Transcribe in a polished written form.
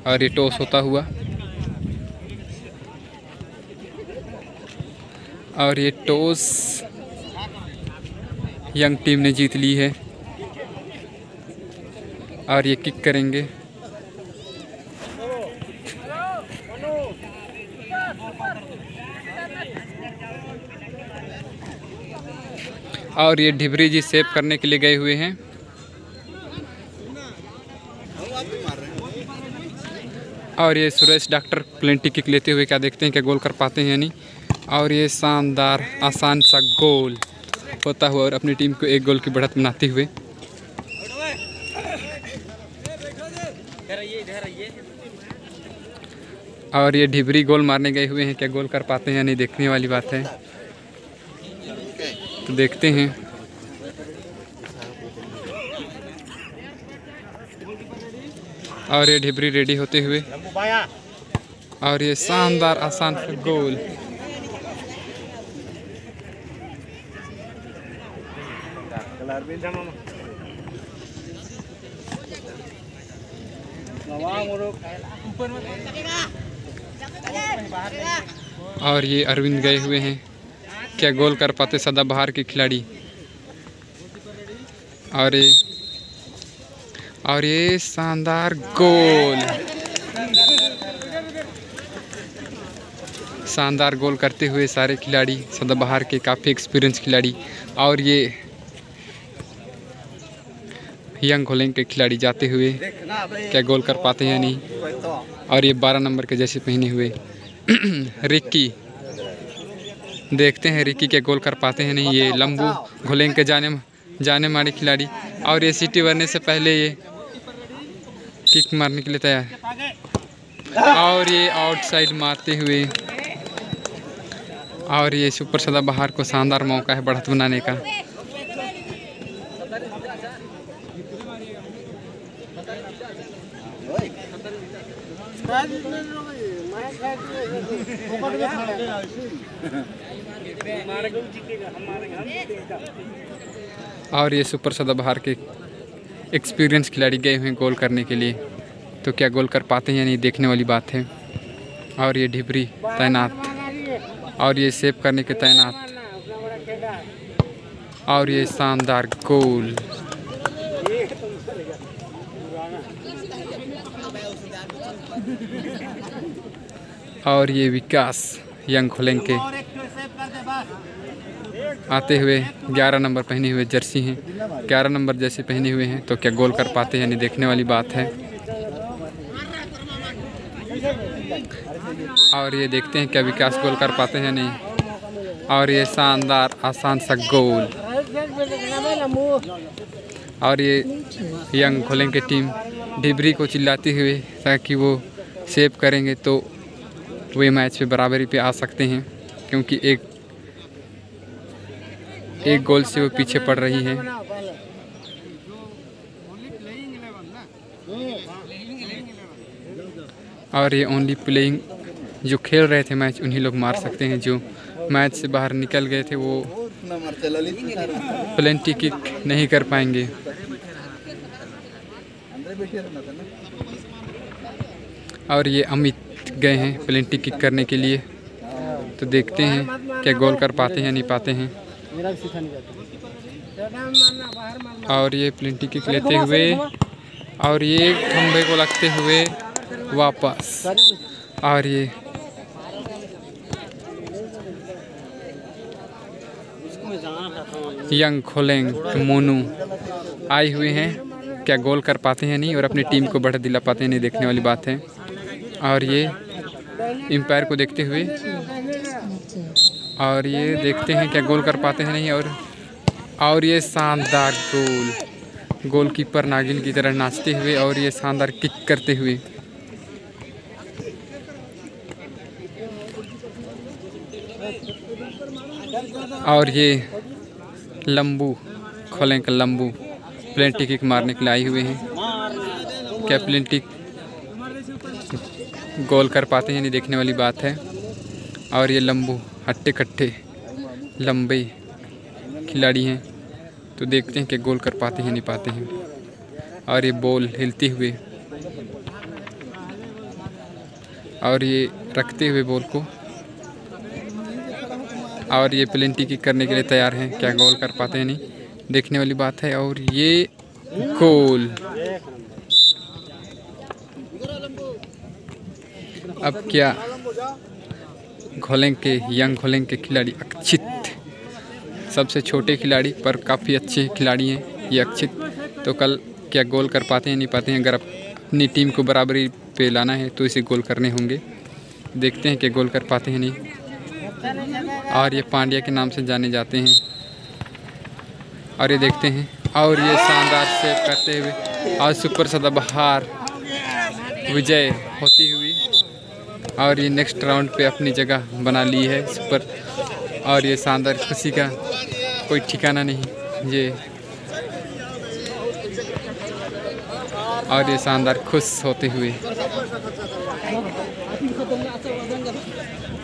और ये टॉस होता हुआ, और ये टॉस यंग टीम ने जीत ली है और ये किक करेंगे। और ये ढिबरी जी सेव करने के लिए गए हुए हैं। और ये सुरेश डॉक्टर प्लेंटी किक लेते हुए क्या देखते हैं क्या गोल कर पाते हैं या नहीं। और ये शानदार आसान सा गोल होता हुआ और अपनी टीम को एक गोल की बढ़त बनाते हुए। और ये ढिबरी गोल मारने गए हुए हैं, क्या गोल कर पाते हैं या नहीं देखने वाली बात है, तो देखते हैं। और ये ढिबरी रेडी होते हुए, और ये शानदार आसान सा गोल। और ये अरविंद गए हुए हैं, क्या गोल कर पाते सदाबहार के खिलाड़ी। और ये शानदार गोल, शानदार गोल करते हुए सारे खिलाड़ी सदाबहार के काफ़ी एक्सपीरियंस खिलाड़ी। और ये यंग खोलेंग के खिलाड़ी जाते हुए क्या गोल कर पाते हैं या नहीं। और ये 12 नंबर के जैसे पहने हुए रिक्की, देखते हैं रिक्की क्या गोल कर पाते हैं नहीं। ये लंबू घोलेंग के जाने माने खिलाड़ी। और ये सीटी भरने से पहले ये किक मारने के लिए तैयार। और ये आउटसाइड मारते हुए। और ये सुपर सदाबहार को शानदार मौका है बढ़त बनाने का। और ये सुपर सदाबहार के एक्सपीरियंस खिलाड़ी गए हुए हैं गोल करने के लिए, तो क्या गोल कर पाते हैं या नहीं देखने वाली बात है। और ये ढिबरी तैनात, और ये सेव करने के तैनात। और ये शानदार गोल। और ये विकास यंग खोलेंग के आते हुए 11 नंबर पहने हुए जर्सी हैं, 11 नंबर जैसे पहने हुए हैं, तो क्या गोल कर पाते हैं यानी देखने वाली बात है। और ये देखते हैं क्या विकास गोल कर पाते हैं नहीं। और ये शानदार आसान सा गोल। और ये यंग खोलेंग की टीम ढिबरी को चिल्लाते हुए ताकि वो सेव करेंगे तो वे मैच पे बराबरी पे आ सकते हैं, क्योंकि एक गोल से वो पीछे पड़ रही है। और ये ओनली प्लेइंग, जो खेल रहे थे मैच उन्हीं लोग मार सकते हैं, जो मैच से बाहर निकल गए थे वो प्लेंटी किक नहीं कर पाएंगे। और ये अमित गए हैं प्लेंटी किक करने के लिए, तो देखते हैं क्या गोल कर पाते हैं नहीं पाते हैं। और ये प्लेंटी किक लेते हुए और ये खंभे को लगते हुए वापस। और ये यंग खोलेंग मोनू आए हुए हैं, क्या गोल कर पाते हैं नहीं और अपनी टीम को बढ़त दिला पाते हैं नहीं देखने वाली बात है। और ये एम्पायर को देखते हुए, और ये देखते हैं क्या गोल कर पाते हैं नहीं। और ये शानदार गोल, गोलकीपर नागिन की तरह नाचते हुए और ये शानदार किक करते हुए। और ये लंबू खोलें का लंबू प्लेंटी किक मारने के लिए आए हुए हैं, क्या प्लेंटी गोल कर पाते हैं नहीं देखने वाली बात है। और ये लंबू हट्टे कट्टे लंबे खिलाड़ी हैं, तो देखते हैं कि गोल कर पाते हैं नहीं पाते हैं। और ये बॉल हिलते हुए और ये रखते हुए बॉल को, और ये प्लेंटी किक करने के लिए तैयार हैं। क्या गोल कर पाते हैं नहीं, देखने वाली बात है। और ये गोल। अब क्या घोलेंग के यंग घोलेंग के खिलाड़ी अक्षित, सबसे छोटे खिलाड़ी पर काफ़ी अच्छे खिलाड़ी हैं ये अक्षित, तो कल क्या गोल कर पाते हैं नहीं पाते हैं। अगर अपनी टीम को बराबरी पे लाना है तो इसे गोल करने होंगे। देखते हैं कि गोल कर पाते हैं नहीं। और ये पांड्या के नाम से जाने जाते हैं। और ये देखते हैं, और ये शानदार सेव करते हुए और सुपर सदाबहार विजय होती हुई, और ये नेक्स्ट राउंड पे अपनी जगह बना ली है सुपर। और ये शानदार खुशी का कोई ठिकाना नहीं ये, और ये शानदार खुश होते हुए।